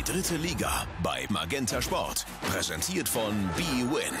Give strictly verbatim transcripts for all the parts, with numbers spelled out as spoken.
Die dritte Liga bei Magenta Sport. Präsentiert von bwin.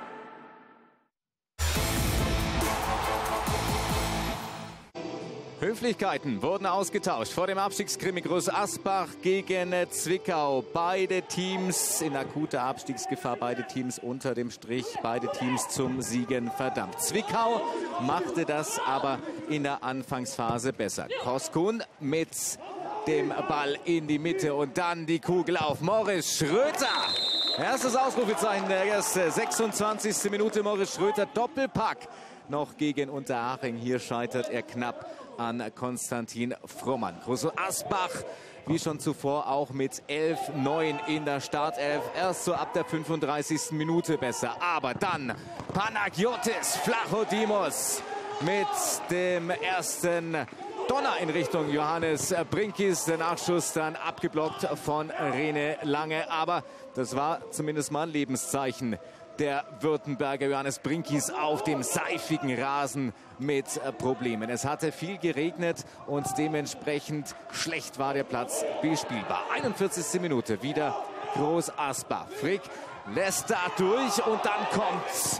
Höflichkeiten wurden ausgetauscht vor dem Abstiegskrimi Groß Asbach gegen Zwickau. Beide Teams in akuter Abstiegsgefahr, beide Teams unter dem Strich, beide Teams zum Siegen verdammt. Zwickau machte das aber in der Anfangsphase besser. Koskun mit dem Ball in die Mitte und dann die Kugel auf Morris Schröter. Erstes Ausrufezeichen der ersten sechsundzwanzigsten Minute. Morris Schröter, Doppelpack noch gegen Unterhaching. Hier scheitert er knapp an Konstantin Frommann. Groß Asbach, wie schon zuvor, auch mit elf neun in der Startelf. Erst so ab der fünfunddreißigsten Minute besser. Aber dann Panagiotis Flachodimos mit dem ersten Donner in Richtung Johannes Brinkis. Der Nachschuss dann abgeblockt von Rene Lange. Aber das war zumindest mal ein Lebenszeichen der Württemberger. Johannes Brinkis auf dem seifigen Rasen mit Problemen. Es hatte viel geregnet und dementsprechend schlecht war der Platz bespielbar. einundvierzigste Minute, wieder Groß Asbach. Frick lässt da durch und dann kommt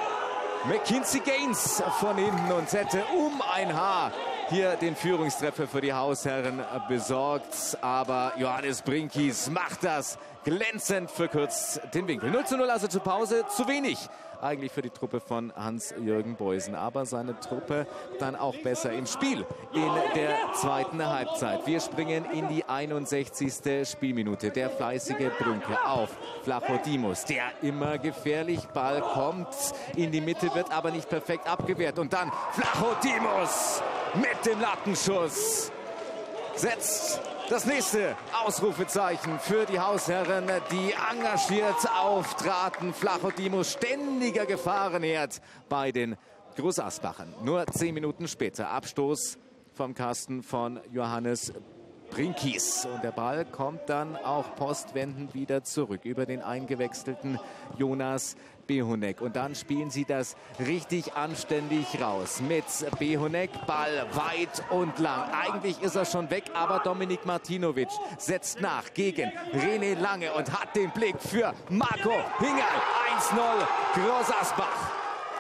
McKinsey Gaines von hinten und hätte um ein Haar hier den Führungstreffer für die Hausherren besorgt. Aber Johannes Brinkis macht das glänzend, verkürzt den Winkel. null zu null also zur Pause. Zu wenig eigentlich für die Truppe von Hans-Jürgen Beusen. Aber seine Truppe dann auch besser im Spiel in der zweiten Halbzeit. Wir springen in die einundsechzigste Spielminute. Der fleißige Brünke auf Flachodimos. Der immer gefährlich. Ball kommt in die Mitte, wird aber nicht perfekt abgewehrt. Und dann Flachodimos mit dem Lattenschuss setzt das nächste Ausrufezeichen für die Hausherren, die engagiert auftraten. Flachodimos, ständiger Gefahrenherd bei den Groß Asbachern. Nur zehn Minuten später Abstoß vom Kasten von Johannes Brinkis. Und der Ball kommt dann auch postwendend wieder zurück über den eingewechselten Jonas Behonek. Und dann spielen sie das richtig anständig raus mit Behonek. Ball weit und lang. Eigentlich ist er schon weg, aber Dominik Martinovic setzt nach gegen René Lange und hat den Blick für Marco Hingerl. eins null Groß Asbach.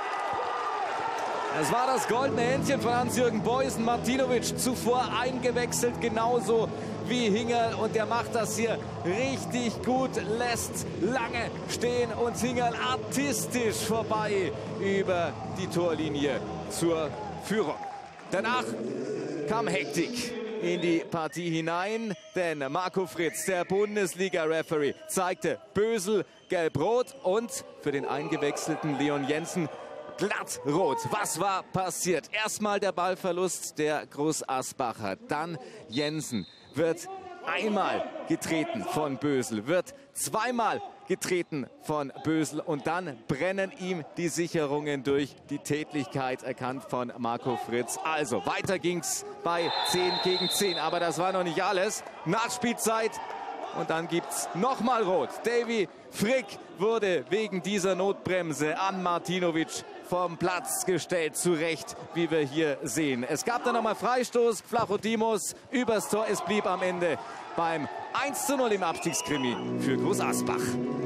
Es war das goldene Händchen von Hans-Jürgen Beusen. Martinovic zuvor eingewechselt, genauso wie Hingerl. Und der macht das hier richtig gut, lässt Lange stehen und Hingerl artistisch vorbei über die Torlinie zur Führung. Danach kam Hektik in die Partie hinein, denn Marco Fritz, der Bundesliga-Referee, zeigte Bösel gelb-rot und für den eingewechselten Leon Jensen glatt rot. Was war passiert? Erstmal der Ballverlust der Groß Asbacher. Dann Jensen wird einmal getreten von Bösel, wird zweimal getreten von Bösel und dann brennen ihm die Sicherungen durch. Die Tätlichkeit erkannt von Marco Fritz. Also weiter ging's bei zehn gegen zehn. Aber das war noch nicht alles. Nachspielzeit. Und dann gibt's nochmal rot. Davy Frick wurde wegen dieser Notbremse an Martinovic vom Platz gestellt. Zu Recht, wie wir hier sehen. Es gab dann nochmal Freistoß. Flachodimos übers Tor. Es blieb am Ende beim eins zu null im Abstiegskrimi für Groß Asbach.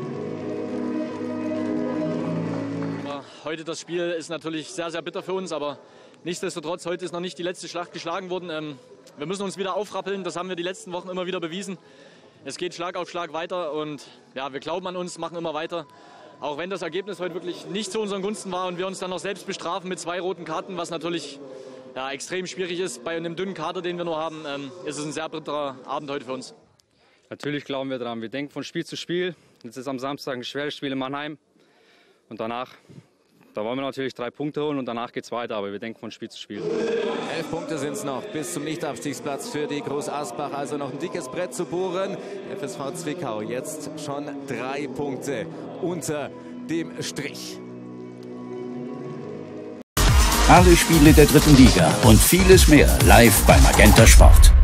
Heute das Spiel ist natürlich sehr, sehr bitter für uns, aber nichtsdestotrotz, heute ist noch nicht die letzte Schlacht geschlagen worden. Wir müssen uns wieder aufrappeln. Das haben wir die letzten Wochen immer wieder bewiesen. Es geht Schlag auf Schlag weiter und ja, wir glauben an uns, machen immer weiter. Auch wenn das Ergebnis heute wirklich nicht zu unseren Gunsten war und wir uns dann noch selbst bestrafen mit zwei roten Karten, was natürlich ja, extrem schwierig ist. Bei einem dünnen Kader, den wir nur haben, ähm, ist es ein sehr bitterer Abend heute für uns. Natürlich glauben wir dran. Wir denken von Spiel zu Spiel. Jetzt ist am Samstag ein schweres Spiel in Mannheim. Und danach, da wollen wir natürlich drei Punkte holen und danach geht es weiter. Aber wir denken von Spiel zu Spiel. Elf Punkte sind es noch bis zum Nichtabstiegsplatz für die Groß Asbach. Also noch ein dickes Brett zu bohren. F S V Zwickau jetzt schon drei Punkte unter dem Strich. Alle Spiele der dritten Liga und vieles mehr live bei Magenta Sport.